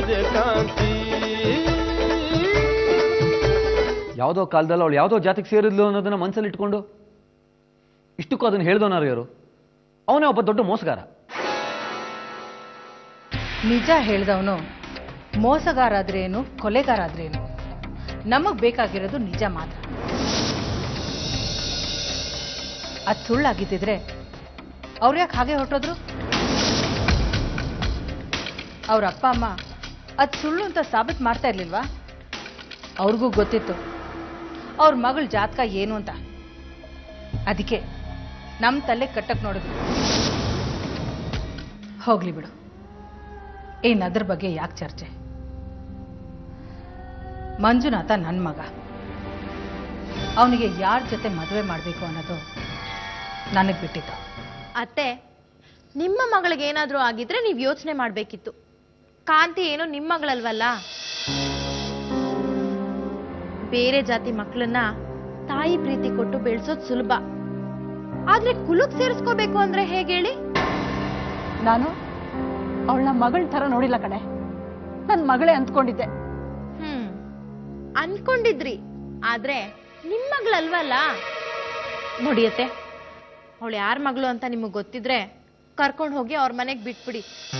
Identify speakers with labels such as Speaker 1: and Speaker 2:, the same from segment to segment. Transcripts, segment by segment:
Speaker 1: ಸೂರ್ಯಕಾಂತಿ.
Speaker 2: ಯಾವುದೋ ಕಾಲದಲ್ಲಿ ಅವಳು ಯಾವುದೋ ಜಾತಿಗೆ ಸೇರಿದ್ಲು ಅನ್ನೋದನ್ನ ಮನಸ್ಸಲ್ಲಿ ಇಟ್ಕೊಂಡು ಇಷ್ಟಕ್ಕೂ ಅದನ್ನು ಹೇಳಿದವನಾರು ಯಾರು? ಅವನೇ ಒಬ್ಬ ದೊಡ್ಡ ಮೋಸಗಾರ.
Speaker 3: ನಿಜ ಹೇಳಿದವನು ಮೋಸಗಾರ ಆದ್ರೇನು, ಕೊಲೆಗಾರ ಆದ್ರೇನು, ನಮಗ್ ಬೇಕಾಗಿರೋದು ನಿಜ ಮಾತ್ರ. ಅದು ಸುಳ್ಳಾಗಿದ್ದಿದ್ರೆ ಅವ್ರು ಯಾಕೆ ಹಾಗೆ ಹೊರಟೋದ್ರು? ಅವ್ರ ಅಪ್ಪ ಅಮ್ಮ ಅದು ಸುಳ್ಳು ಅಂತ ಸಾಬೀತು ಮಾಡ್ತಾ ಇರ್ಲಿಲ್ವಾ? ಅವ್ರಿಗೂ ಗೊತ್ತಿತ್ತು ಅವ್ರ ಮಗಳ ಜಾತಕ ಏನು ಅಂತ. ಅದಕ್ಕೆ ನಮ್ಮ ತಲೆ ಕಟ್ಟಕ್ ನೋಡಿದ್ರು. ಹೋಗ್ಲಿ ಬಿಡು, ಅದ್ರ ಬಗ್ಗೆ ಯಾಕೆ ಚರ್ಚೆ? ಮಂಜುನಾಥ ನನ್ನ ಮಗ, ಅವನಿಗೆ ಯಾರ ಜೊತೆ ಮದುವೆ ಮಾಡಬೇಕು ಅನ್ನೋದು ನನಗೆ ಬಿಟ್ಟಿತ್ತು.
Speaker 4: ಅತ್ತೆ, ನಿಮ್ಮ ಮಗಳಿಗೆ ಏನಾದರೂ ಆಗಿದ್ರೆ ನೀವು ಯೋಚನೆ ಮಾಡಬೇಕಿತ್ತು. ಕಾಂತಿ ಏನು ನಿಮ್ಮ ಮಗಳಲ್ವಲ್ಲ. ಬೇರೆ ಜಾತಿ ಮಕ್ಕಳನ್ನ ತಾಯಿ ಪ್ರೀತಿ ಕೊಟ್ಟು ಬೆಳೆಸೋದು ಸುಲಭ, ಆದ್ರೆ ಕುಲಕ್ ಸೇರಿಸ್ಕೋಬೇಕು ಅಂದ್ರೆ ಹೇಗೆ ಹೇಳಿ?
Speaker 5: ನಾನು ಅವಳನ್ನ ಮಗಳ ತರ ನೋಡಿಲ್ಲ ಕಣೆ, ನನ್ ಮಗಳೇ ಅಂದ್ಕೊಂಡಿದ್ದೆ.
Speaker 4: ಅನ್ಕೊಂಡಿದ್ರಿ, ಆದ್ರೆ ನಿಮ್ ಮಗಳಲ್ವಲ್ಲ. ನೋಡಿಯತ್ತೆ, ಅವಳು ಯಾರ ಮಗಳು ಅಂತ ನಿಮಗ್ ಗೊತ್ತಿದ್ರೆ ಕರ್ಕೊಂಡು ಹೋಗಿ ಅವ್ರ ಮನೆಗ್ ಬಿಟ್ಬಿಡಿ.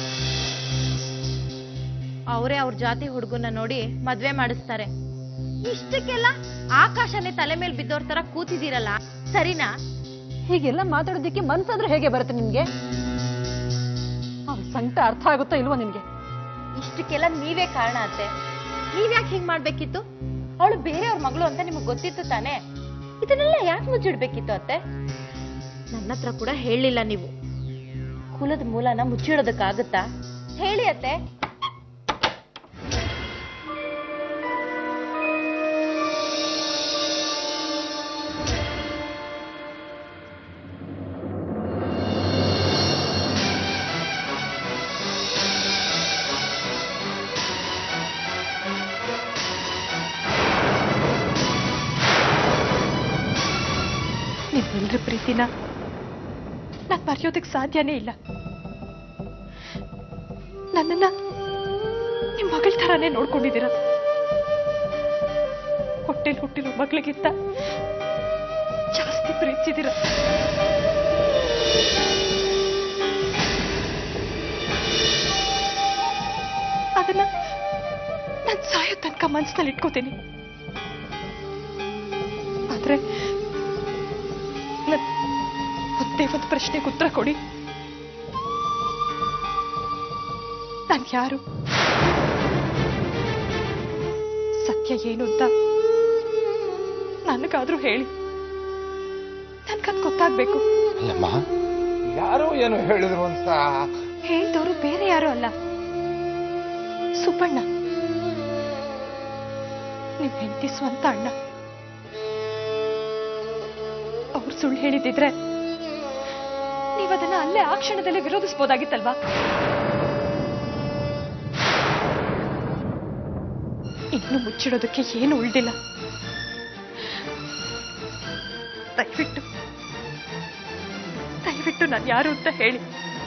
Speaker 4: ಅವರೇ ಅವ್ರ ಜಾತಿ ಹುಡುಗನ್ನ ನೋಡಿ ಮದ್ವೆ ಮಾಡಿಸ್ತಾರೆ. ಇಷ್ಟಕ್ಕೆಲ್ಲ ಆಕಾಶನೇ ತಲೆ ಮೇಲೆ ಬಿದ್ದೋರ್ ತರ ಕೂತಿದ್ದೀರಲ್ಲ, ಸರಿನಾ?
Speaker 5: ಹೀಗೆಲ್ಲ ಮಾತಾಡೋದಿಕ್ಕೆ ಮನ್ಸಾದ್ರೂ ಹೇಗೆ ಬರುತ್ತೆ ನಿಮ್ಗೆ? ಅವ್ರ ಸಂಕಟ ಅರ್ಥ ಆಗುತ್ತೋ ಇಲ್ವೋ ನಿಮ್ಗೆ?
Speaker 4: ಇಷ್ಟಕ್ಕೆಲ್ಲ ನೀವೇ ಕಾರಣ ಅತ್ತೆ. ನೀವ್ಯಾಕೆ ಹಿಂಗ್ ಮಾಡ್ಬೇಕಿತ್ತು? ಅವಳು ಬೇರೆಯವ್ರ ಮಗಳು ಅಂತ ನಿಮಗ್ ಗೊತ್ತಿತ್ತು ತಾನೆ? ಇದನ್ನೆಲ್ಲ ಯಾಕೆ ಮುಚ್ಚಿಡ್ಬೇಕಿತ್ತು ಅತ್ತೆ? ನನ್ನ ಹತ್ರ ಕೂಡ ಹೇಳಿಲ್ಲ ನೀವು. ಕುಲದ ಮೂಲನ ಮುಚ್ಚಿಡೋದಕ್ಕಾಗತ್ತಾ? ಹೇಳಿ ಅತ್ತೆ.
Speaker 5: ನಿಮ್ಮೆಲ್ಲರ ಪ್ರೀತಿನ ನಾನು ಮರೆಯೋದಕ್ಕೆ ಸಾಧ್ಯನೇ ಇಲ್ಲ. ನನ್ನನ್ನ ನಿಮ್ ಮಗಳ ಥರಾನೇ ನೋಡ್ಕೊಂಡಿದ್ದೀರ. ಹೊಟ್ಟೆಲ್ ಹುಟ್ಟಿರೋ ಮಗಳಿಗಿಂತ ಜಾಸ್ತಿ ಪ್ರೀತಿಸಿದಿರ. ಅದನ್ನ ನಾನು ಸಾಯೋ ತನಕ ಮನಸ್ಸಿನಲ್ಲಿ ಇಟ್ಕೋತೀನಿ. ಆದ್ರೆ ಒಂದೇ ಒಂದು ಪ್ರಶ್ನೆಗೆ ಉತ್ತರ ಕೊಡಿ. ನಾನು ಯಾರು, ಸತ್ಯ ಏನು ಅಂತ ನನಗಾದ್ರೂ ಹೇಳಿ. ನನ್ಗದ್ ಗೊತ್ತಾಗ್ಬೇಕು.
Speaker 6: ಯಾರೋ ಏನು ಹೇಳಿದ್ರು ಅಂತ
Speaker 5: ಹೇಳಿದವರು ಬೇರೆ ಯಾರು ಅಲ್ಲ, ಸುಬ್ಬಣ್ಣ, ನಿಮ್ ಹೆಂಡತಿ ಸ್ವಂತ ಅಣ್ಣ. ಅವ್ರು ಸುಳ್ಳು ಹೇಳಿದಿದ್ರೆ ನೀವದನ್ನ ಅಲ್ಲೇ ಆ ಕ್ಷಣದಲ್ಲೇ ವಿರೋಧಿಸಬಹುದಾಗಿತ್ತಲ್ವಾ? ಇನ್ನು ಮುಚ್ಚಿಡೋದಕ್ಕೆ ಏನು ಉಳಿದಿಲ್ಲ. ದಯವಿಟ್ಟು ದಯವಿಟ್ಟು ನಾನು ಯಾರು ಅಂತ ಹೇಳಿ.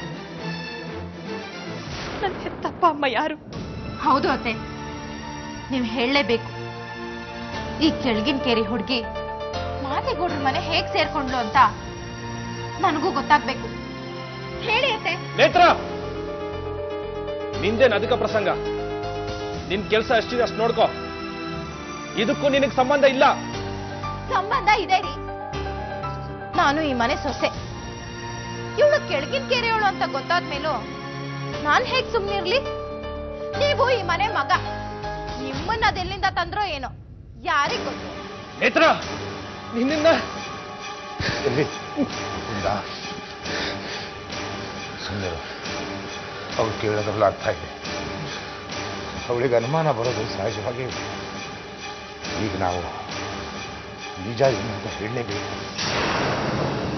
Speaker 5: ನನ್ನ ಹೆತ್ತಪ್ಪ ಅಮ್ಮ ಯಾರು?
Speaker 4: ಹೌದು ಅತ್ತೆ, ನೀವು ಹೇಳಲೇಬೇಕು. ಈ ಕೆಳಗಿನ ಕೇರಿ ಹುಡುಗಿ ಮಾತೆಗೌಡ್ರ ಮನೆ ಹೇಗ್ ಸೇರ್ಕೊಂಡ್ಲು ಅಂತ ನನಗೂ ಗೊತ್ತಾಗ್ಬೇಕು. ಹೇಳಿ ಅತ್ತೆ.
Speaker 1: ನೇತ್ರ, ನಿಂದೇನು ಅಧಿಕ ಪ್ರಸಂಗ? ನಿನ್ ಕೆಲಸ ಎಷ್ಟಿದೆ ಅಷ್ಟು ನೋಡ್ಕೋ. ಇದಕ್ಕೂ ನಿನಗೆ ಸಂಬಂಧ ಇಲ್ಲ.
Speaker 4: ಸಂಬಂಧ ಇದೆ ರೀ. ನಾನು ಈ ಮನೆ ಸೊಸೆ. ಇವಳು ಕೆಳಗಿನ ಕೆರೆಯವಳು ಅಂತ ಗೊತ್ತಾದ್ಮೇಲೂ ನಾನ್ ಹೇಗ್ ಸುಮ್ನಿರ್ಲಿ? ನೀವು ಈ ಮನೆ ಮಗ. ನಿಮ್ಮನ್ನ ಅದೆಲ್ಲಿಂದ ತಂದ್ರೋ ಏನೋ ಯಾರಿಗ್ ಗೊತ್ತು?
Speaker 1: ನೇತ್ರ, ನಿನ್ನಿಂದ
Speaker 6: ಸುಂದರ ಅವ್ರು ಕೇಳೋದ್ರಲ್ಲಿ ಅರ್ಥ ಇದೆ. ಅವಳಿಗೆ ಅನುಮಾನ ಬರೋದು ಸಹಜವಾಗಿ. ಈಗ ನಾವು ನಿಜ ಏನು ಅಂತ ಹೇಳಲೇಬೇಕು.